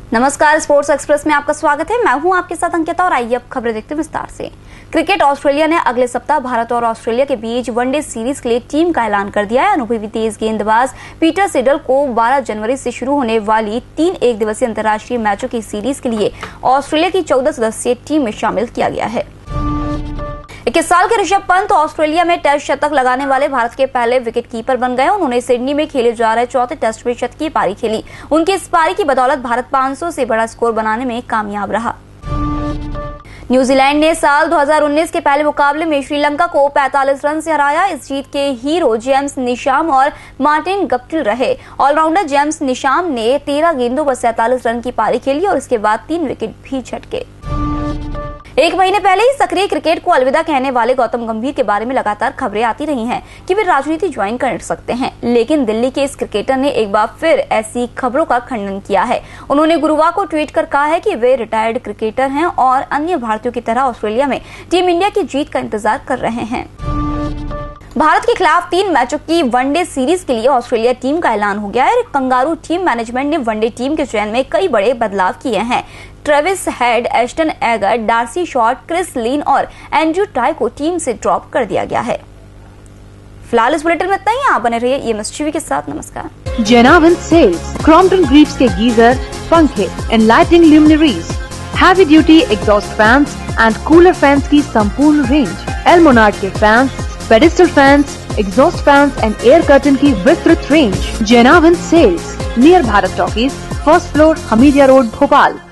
नमस्कार, sports express में आपका स्वागत है। मैं हूं आपके साथ अंकिता और आइए अब खबरें देखते हैं विस्तार से। क्रिकेट ऑस्ट्रेलिया ने अगले सप्ताह भारत और ऑस्ट्रेलिया के बीच वनडे सीरीज के लिए टीम का ऐलान कर दिया है। अनुभवी तेज गेंदबाज पीटर सिडल को 12 जनवरी से शुरू होने वाली 3 एक दिवसीय अंतर्राष्ट्रीय मैचों की सीरीज के लिए ऑस्ट्रेलिया की 14 सदस्यीय टीम में शामिल किया गया है। 21 साल के ऋषभ पंत ऑस्ट्रेलिया में टेस्ट शतक लगाने वाले भारत के पहले विकेटकीपर बन गए। उन्होंने सिडनी में खेले जा रहे चौथे टेस्ट में शतकीय पारी खेली। उनकी इस पारी की बदौलत भारत 500 से बड़ा स्कोर बनाने में कामयाब रहा। न्यूजीलैंड ने साल 2019 के पहले मुकाबले में श्रीलंका को 45 रन से हराया। इस जीत के हीरो जेम्स निशाम और मार्टिन गप्टिल रहे। ऑलराउंडर जेम्स निशाम ने 13 गेंदों पर 47 रन की पारी खेली और इसके बाद 3 विकेट भी झटके। एक महीने पहले ही सक्रिय क्रिकेट को अलविदा कहने वाले गौतम गंभीर के बारे में लगातार खबरें आती रही हैं कि वे राजनीति ज्वाइन कर सकते हैं, लेकिन दिल्ली के इस क्रिकेटर ने एक बार फिर ऐसी खबरों का खंडन किया है। उन्होंने गुरुवार को ट्वीट कर कहा है कि वे रिटायर्ड क्रिकेटर हैं और अन्य भारतीयों की तरह ऑस्ट्रेलिया में टीम इंडिया की जीत का इंतजार कर रहे हैं। भारत के खिलाफ 3 मैचों की वनडे सीरीज के लिए ऑस्ट्रेलिया टीम का ऐलान हो गया है। कंगारू टीम मैनेजमेंट ने वनडे टीम के चयन में कई बड़े बदलाव किए हैं। Travis Head, Ashton Agar, D'Arcy Short, Chris Lynn और एंड्रू टाई को टीम से ड्रॉप कर दिया गया है। फिलहाल इस बुलेटिन में इतना ही। आप बने रहिए EMS टीवी के साथ। नमस्कार। जेनावन सेल्स क्रॉम्पटन ग्रीव्स के गीजर, पंखे, enlightening luminaries, heavy duty exhaust fans and cooler fans की संपूर्ण रेंज, एल्मोनार्ड के fans, pedestal fans, exhaust fans and air curtain की विस्तृत रेंज। जेनावन sales near Bharat Talkies, first floor, Hamidia Road, Bhopal.